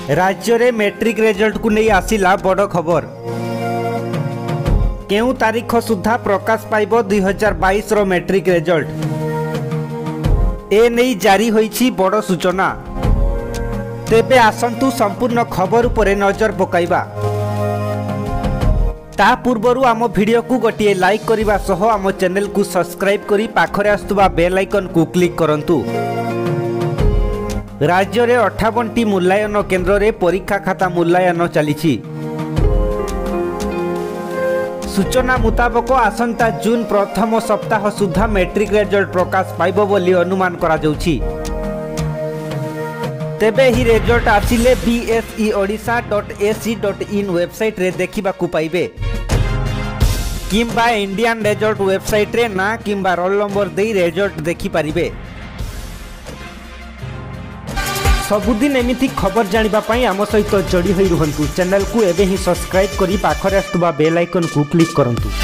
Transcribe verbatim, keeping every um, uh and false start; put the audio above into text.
राज्य रे matric result को नहीं आसिला बड़ खबर। केउ तारीख सुधा प्रकाश पाइब दुई हजार बाईस रो मैट्रिक रिजल्ट ए नहीं जारी होईछि बड़ सूचना। तेबे आसंतु संपूर्ण खबर उपरे नजर पकाइबा। ता पूर्वरु आम वीडियो को गोटे लाइक करिबा सह आम चैनल को सब्सक्राइब करी पाखरे आस्तुबा बेल आइकन को क्लिक करंतु। राज्य रे अठावन टी मूल्यांकन केन्द्र रे परीक्षा खाता मूल्यांकन चलीछि। सूचना मुताबक आसंता जून प्रथम सप्ताह सुधा मैट्रिक रिजल्ट प्रकाश पाइब बोली अनुमान करा जाउछि। तेबे ही रिजल्ट आसिले BSE Odisha dot AC dot in website रे देखिबा को पाइबे किंबा इंडियन रिजल्ट वेबसाइट रे ना किंबा रोल नंबर दे रिजल्ट देखि पारिबे। सबुदिन एमिति खबर जानिबा पई आम सहित जोड़ी होई रुहंतु। चैनल को एबे ही सब्सक्राइब करी पाखरे आस्तुबा बेल आइकन को क्लिक करंतु।